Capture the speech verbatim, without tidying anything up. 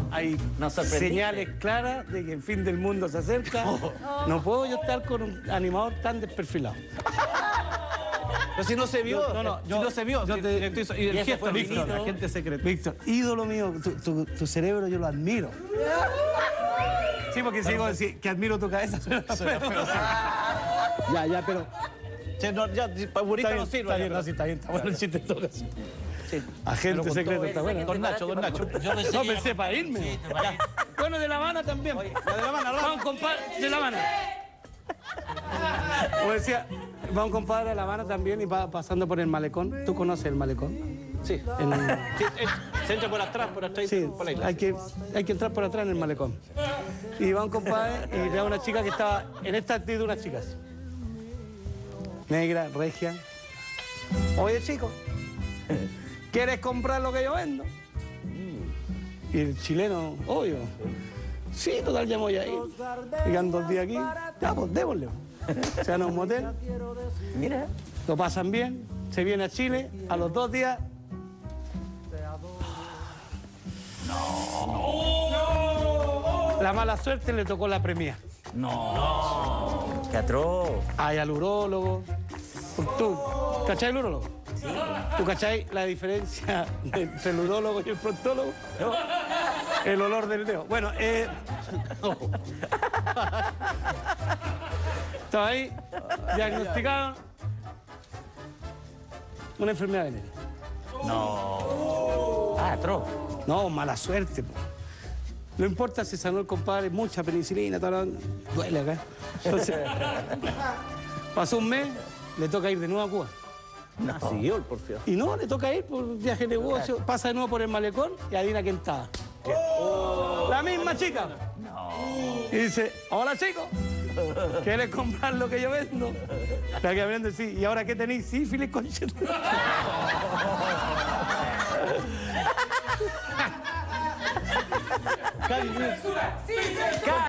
hay Nos sorprendiste. señales claras de que el fin del mundo se acerca. No puedo yo estar con un animador tan desperfilado. Pero si no se vio, Yo- no, no, si yo- no se vio. yo si- te- si- y el y ese gesto, fue Víctor, finito. la gente secreta. Víctor, ídolo mío, tu, tu- tu cerebro yo lo admiro. Sí, porque si digo decir que admiro tu cabeza. suena feo. Ya, ya, pero... Che, no, ya, si pa' burita Está bien, no sirve. está ya, bien, pero- no, sí, está bien, está bueno el chiste en todo caso. Sí. Agente Pero con secreto, todo está eso, bueno. Don Nacho, don Nacho. Yo pensé No que pensé ya- para irme. Sí, para ir. Bueno, de La Habana también. De La Habana, Va un compadre de La Habana. Como decía, va un compadre de La Habana también y va pasando por el malecón. ¿Tú conoces el malecón? Sí. En- Sí, eh, se entra por atrás, por atrás. Sí, por la isla. hay que, hay que entrar por atrás en el malecón. Y va un compadre y ve a una chica que estaba en esta actitud, una chica así. Negra, regia. Oye, chico, ¿quieres comprar lo que yo vendo? Y el chileno, obvio. Sí, total, ya me voy a ir. Llegan dos días aquí. Ya, pues, démosle. Se van a un motel, Mira. lo pasan bien, se viene a Chile, a los dos días... La mala suerte le tocó la premia. No. Qué atroz. Ay, al urólogo. ¿Tú cachai el urólogo? Sí. ¿Tú cachai la diferencia entre el urólogo y el proctólogo? No. El olor del dedo. Bueno, eh... Estaba ahí, diagnosticaron una enfermedad venérea. No. Ah, atroz. No, mala suerte, po. No importa si sanó el compadre, mucha penicilina, toda la... duele acá. Entonces, pasó un mes, le toca ir de nuevo a Cuba. Ah, siguió el porfío. Y no, le toca ir por viaje de negocio, pasa de nuevo por el malecón y adivina quién estaba. La misma chica. Y dice, hola chicos, ¿quieres comprar lo que yo vendo? La que vende, sí. ¿Y ahora qué tenéis? Sífilis, conchito.